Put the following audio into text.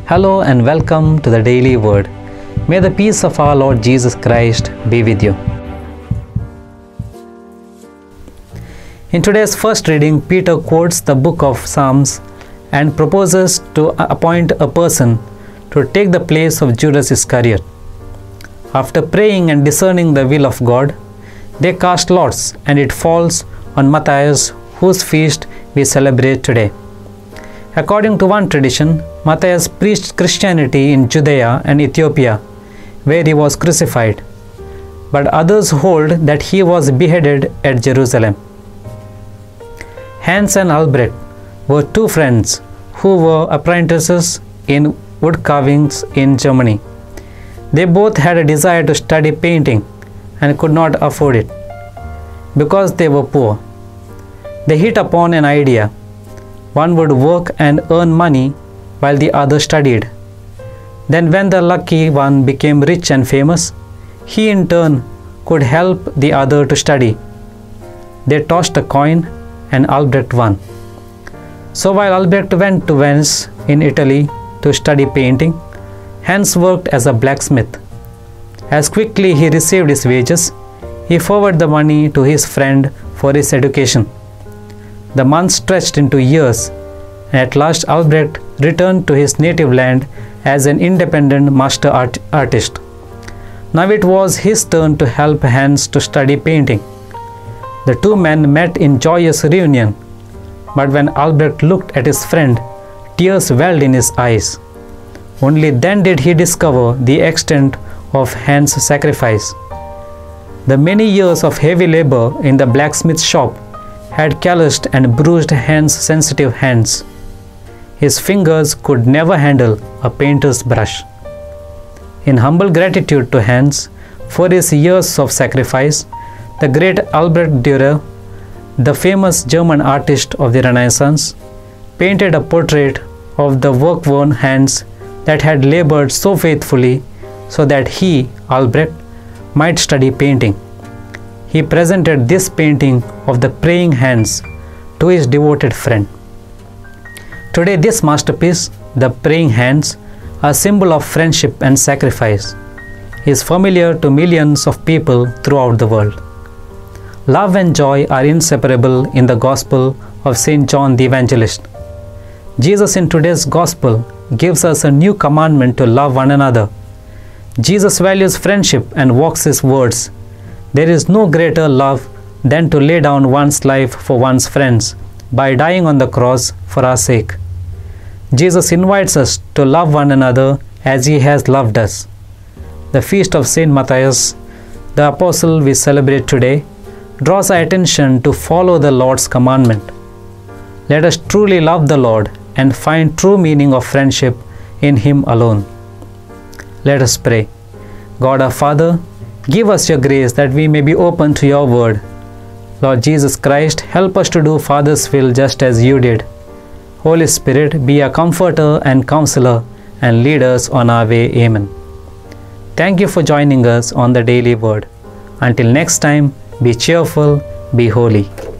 Hello and welcome to the Daily Word. May the peace of our Lord Jesus Christ be with you. In today's first reading, Peter quotes the book of Psalms and proposes to appoint a person to take the place of Judas Iscariot. After praying and discerning the will of God, they cast lots, and it falls on Matthias, whose feast we celebrate today. According to one tradition, Matthias preached Christianity in Judea and Ethiopia, where he was crucified, but others hold that he was beheaded at Jerusalem. Hans and Albrecht were two friends who were apprentices in wood carvings in Germany. They both had a desire to study painting and could not afford it because they were poor. They hit upon an idea. One would work and earn money while the other studied. Then when the lucky one became rich and famous, he in turn could help the other to study. They tossed a coin and Albrecht won. So while Albrecht went to Venice in Italy to study painting, Hans worked as a blacksmith. As quickly he received his wages, he forwarded the money to his friend for his education. The months stretched into years, and at last Albrecht returned to his native land as an independent master artist. Now it was his turn to help Hans to study painting. The two men met in joyous reunion, but when Albrecht looked at his friend, tears welled in his eyes. Only then did he discover the extent of Hans' sacrifice. The many years of heavy labor in the blacksmith's shop had calloused and bruised Hans' sensitive hands. His fingers could never handle a painter's brush. In humble gratitude to Hans for his years of sacrifice, the great Albrecht Dürer, the famous German artist of the Renaissance, painted a portrait of the work-worn hands that had labored so faithfully so that he, Albrecht, might study painting. He presented this painting of the praying hands to his devoted friend. Today, this masterpiece, the praying hands, a symbol of friendship and sacrifice, is familiar to millions of people throughout the world. Love and joy are inseparable in the Gospel of St. John the Evangelist. Jesus in today's Gospel gives us a new commandment to love one another. Jesus values friendship and walks his words. There is no greater love than to lay down one's life for one's friends by dying on the cross for our sake. Jesus invites us to love one another as he has loved us. The feast of Saint Matthias, the apostle we celebrate today, draws our attention to follow the Lord's commandment. Let us truly love the Lord and find true meaning of friendship in him alone. Let us pray. God our Father, give us your grace that we may be open to your word. Lord Jesus Christ, help us to do Father's will just as you did. Holy Spirit, be a comforter and counselor and lead us on our way. Amen. Thank you for joining us on the Daily Word. Until next time, be cheerful, be holy.